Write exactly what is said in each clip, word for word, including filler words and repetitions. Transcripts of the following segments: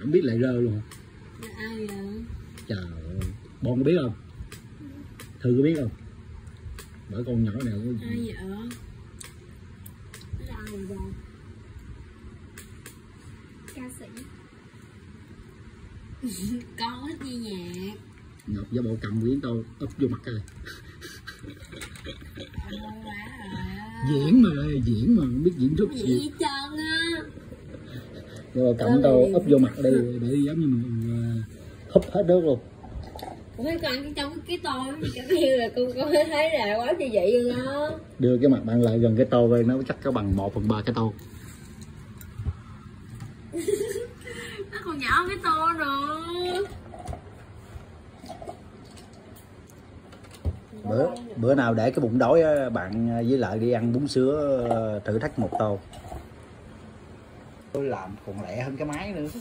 không biết lại rơ luôn. Là ai vậy? Trời ơi, Bon có biết không? Thư có biết không? Bởi con nhỏ này có... Ai vậy? Là ai vậy? Ca sĩ. Con thích nghe nhạc. Ngọc giả bộ cầm quyển tô úp vô mặt coi. Diễn mà, diễn mà, không biết diễn xuất gì. Diễn trơn á. Rồi cầm tô úp vô mặt đi, để giống như mình húp hết nước luôn. Ủa con ăn trong cái tô giống như là con có thấy là quá như vậy luôn đó. Đưa cái mặt bạn lại gần cái tô coi, nó chắc có bằng một phần ba cái tô. Nó còn nhỏ cái tô nữa. Bữa bữa nào để cái bụng đói á, bạn với lại đi ăn bún sứa thử thách một tô. Tôi làm còn lẹ hơn cái máy nữa.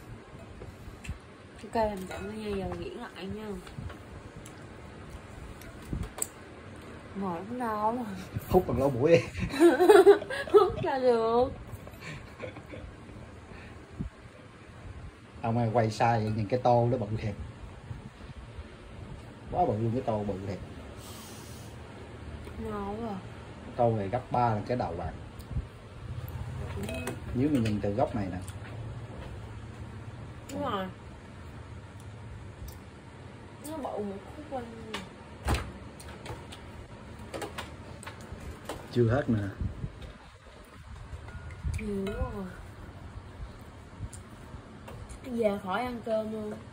Ok, làm chậm nha, giờ diễn lại nha. Ngồi không đâu. Hút bằng lỗ mũi đi. Hút ra được. Ông ơi, quay sai vậy, nhìn cái tô nó bự thiệt. Quá bự luôn, cái tô bự thiệt. Ngon quá à. Tô này gấp ba lần cái đầu bạn. Nếu mình nhìn từ góc này nè. Đúng rồi. Nó bự một khúc quanh. Chưa hết nè. Nhiều quá rồi. Bây giờ khỏi ăn cơm luôn.